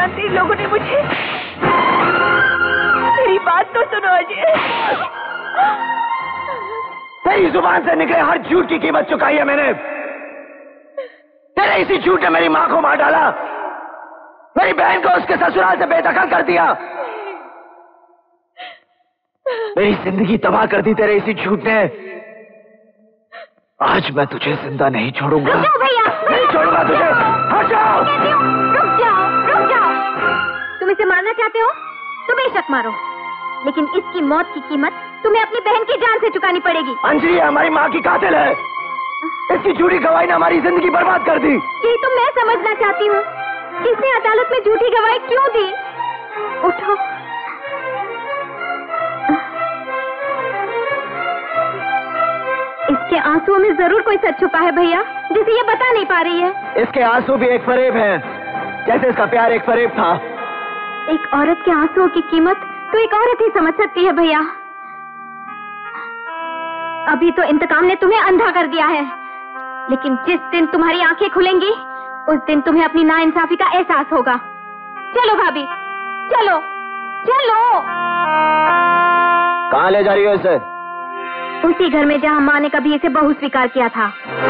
जानते लोगों ने मुझे। मेरी बात तो सुनो अजय। तेरी जुबान से निकले हर झूठ की कीमत चुकाई है मैंने। तेरे इसी झूठ ने मेरी मां को मार डाला, मेरी बहन को उसके ससुराल से बेदखल कर दिया, मेरी जिंदगी तबाह कर दी तेरे इसी झूठ ने। आज मैं तुझे जिंदा नहीं छोड़ूंगा। रुक जाओ भैया, नहीं छोड़ूंगा तुझे। हट जाओ। रुक जाओ, रुक जाओ। तुम इसे मारना चाहते हो तो बेशक मारो, लेकिन इसकी मौत की कीमत तुम्हें अपनी बहन की जान से चुकानी पड़ेगी। अंजलि हमारी माँ की कातिल है। इसकी झूठी गवाही ने हमारी जिंदगी बर्बाद कर दी। यही तो मैं समझना चाहती हूँ, इसने अदालत में झूठी गवाही क्यों दी? उठो। इसके आंसुओं में जरूर कोई सच छुपा है भैया, जिसे ये बता नहीं पा रही है। इसके आंसू भी एक फरेब है, जैसे इसका प्यार एक फरेब था। एक औरत के आंसुओं की कीमत तो एक औरत ही समझ सकती है भैया। अभी तो इंतकाम ने तुम्हें अंधा कर दिया है, लेकिन जिस दिन तुम्हारी आंखें खुलेंगी उस दिन तुम्हें अपनी नाइंसाफी का एहसास होगा। चलो भाभी, चलो चलो। कहाँ ले जा रही हो इसे? उसी घर में जहाँ माँ ने कभी इसे बहू स्वीकार किया था।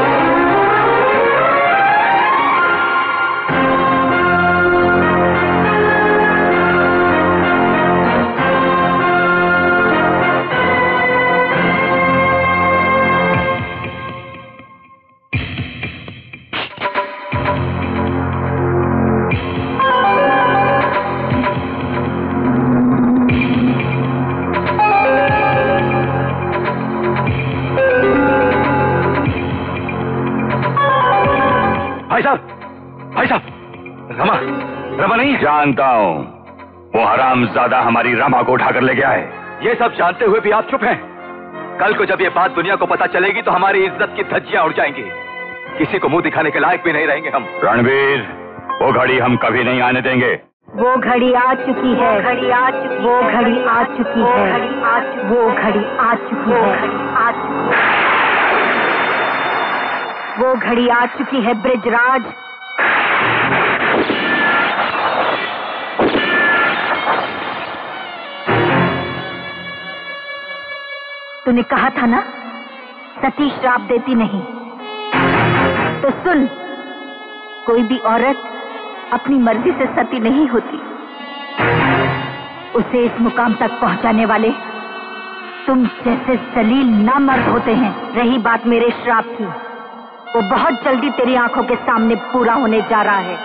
रमा नहीं जानता हूँ, वो हरामजादा हमारी रमा को उठाकर ले गया है। ये सब जानते हुए भी आप चुप हैं। कल को जब ये बात दुनिया को पता चलेगी तो हमारी इज्जत की धज्जियां उड़ जाएंगी। किसी को मुंह दिखाने के लायक भी नहीं रहेंगे हम। रणवीर, वो घड़ी हम कभी नहीं आने देंगे। वो घड़ी आ चुकी है, वो घड़ी आ चुकी है, वो घड़ी आ चुकी है, वो घड़ी आ चुकी है ब्रिजराज। तूने कहा था ना सती श्राप देती नहीं, तो सुन, कोई भी औरत अपनी मर्जी से सती नहीं होती। उसे इस मुकाम तक पहुंचाने वाले तुम जैसे जलील नामर्द होते हैं। रही बात मेरे श्राप की, वो बहुत जल्दी तेरी आंखों के सामने पूरा होने जा रहा है।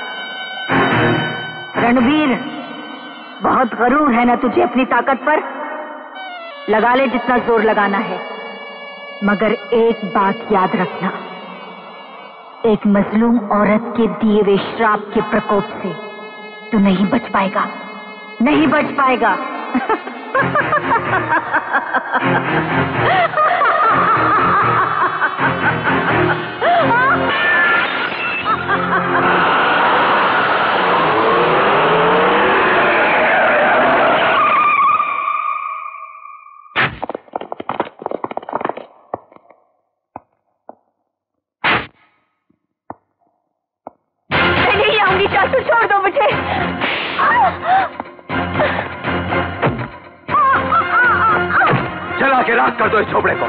रणवीर, बहुत गरूर है ना तुझे अपनी ताकत पर? लगा ले जितना जोर लगाना है, मगर एक बात याद रखना, एक मजलूम औरत के दिए हुए श्राप के प्रकोप से तू नहीं बच पाएगा, नहीं बच पाएगा। छोड़ दो मुझे। जला के राख कर दो इस झोपड़े को।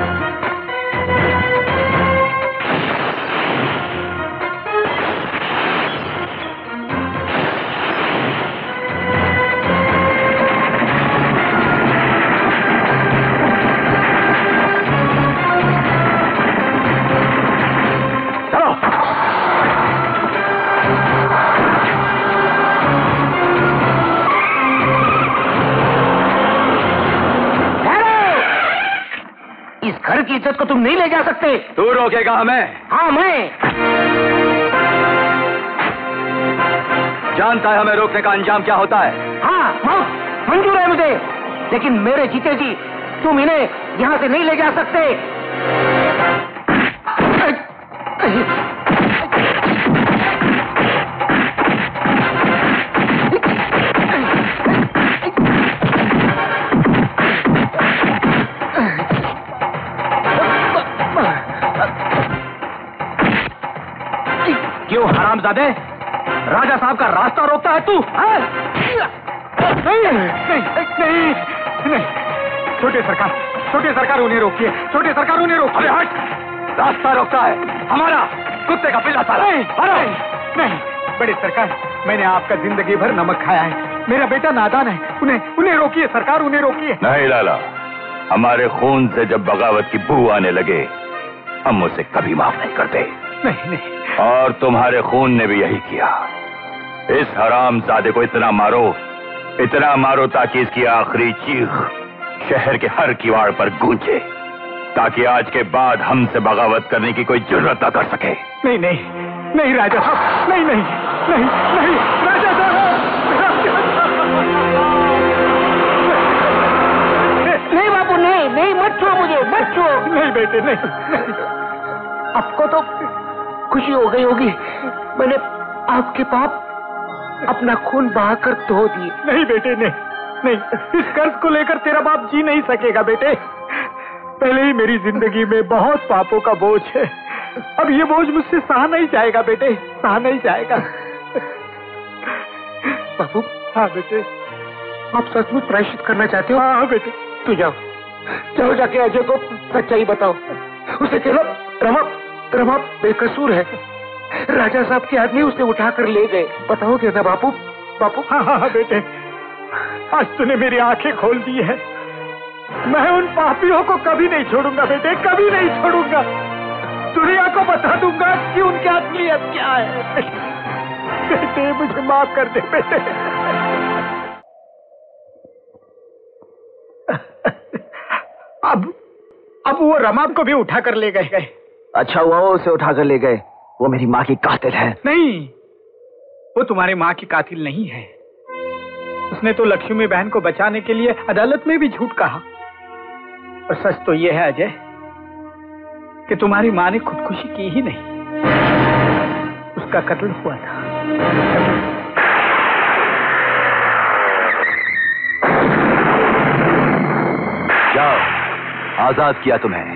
घर की इज्जत को तुम नहीं ले जा सकते। तू रोकेगा हमें? हाँ, मैं जानता है हमें रोकने का अंजाम क्या होता है। हाँ, मौत मंजूर है मुझे, लेकिन मेरे जीते जी तुम इन्हें यहाँ से नहीं ले जा सकते। क्यों हरामजादे, राजा साहब का रास्ता रोकता है तू? नहीं नहीं नहीं नहीं, छोटे सरकार उन्हें रोकिए, छोटे सरकार उन्हें रोकिए। अरे हट, रास्ता रोकता है हमारा कुत्ते का पिल्ला साला। नहीं बड़े सरकार, मैंने आपका जिंदगी भर नमक खाया है, मेरा बेटा नादान है, उन्हें रोकिए सरकार, उन्हें रोकिए। नहीं लाला, हमारे खून से जब बगावत की बू आने लगे हम उसे कभी माफ नहीं करते। नहीं, और तुम्हारे खून ने भी यही किया। इस हरामजादे को इतना मारो ताकि इसकी आखिरी चीख शहर के हर किवाड़ पर गूंजे, ताकि आज के बाद हमसे बगावत करने की कोई जरूरत न कर सके। नहीं राजा साहब, नहीं राजा साहब, नहीं बापू, नहीं मत छुओ मुझे, मत छुओ। नहीं बेटे, नहीं। आपको तो खुशी हो गई होगी, मैंने आपके पाप अपना खून बहाकर धो दिए। नहीं बेटे, नहीं, इस कर्ज को लेकर तेरा बाप जी नहीं सकेगा बेटे। पहले ही मेरी जिंदगी में बहुत पापों का बोझ है, अब ये बोझ मुझसे सहा नहीं जाएगा बेटे, सहा नहीं जाएगा। बापू। हाँ बेटे। आप सचमुच प्रायश्चित करना चाहते हो? हाँ बेटे। तू जाओ जाके अजय को सच्चाई बताओ, उसे कहना रमा बेकसूर है, राजा साहब के आदमी उसे उठाकर ले गए। बताओगे ना बापू? हाँ बेटे, आज तूने मेरी आंखें खोल दी है, मैं उन पापियों को कभी नहीं छोड़ूंगा बेटे, कभी नहीं छोड़ूंगा। दुनिया को बता दूंगा कि उनकी असलियत क्या है। बेटे मुझे माफ कर दे बेटे। अब वो रमा को भी उठाकर ले गए। अच्छा हुआ वो उसे उठाकर ले गए, वो मेरी माँ की कातिल है। नहीं, वो तुम्हारी माँ की कातिल नहीं है, उसने तो लक्ष्मी बहन को बचाने के लिए अदालत में भी झूठ कहा। और सच तो ये है अजय कि तुम्हारी माँ ने खुदकुशी की ही नहीं, उसका कत्ल हुआ था। जाओ, आजाद किया तुम्हें।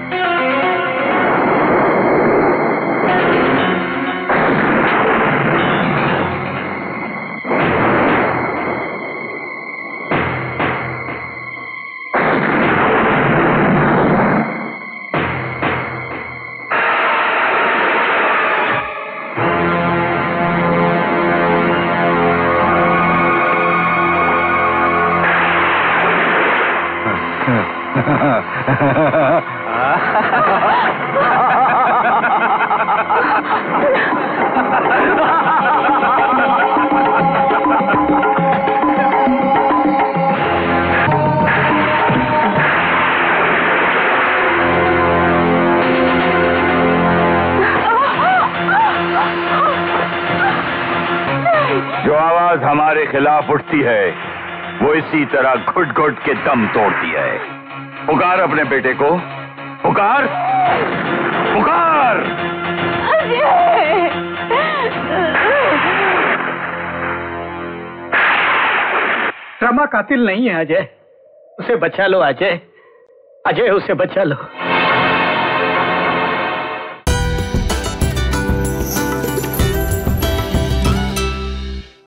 जो आवाज हमारे खिलाफ उठती है वो इसी तरह घुट घुट के दम तोड़ती है। पुकार अपने बेटे को, पुकार पुकार। रमा कातिल नहीं है अजय, उसे बचा लो अजय, उसे बचा लो।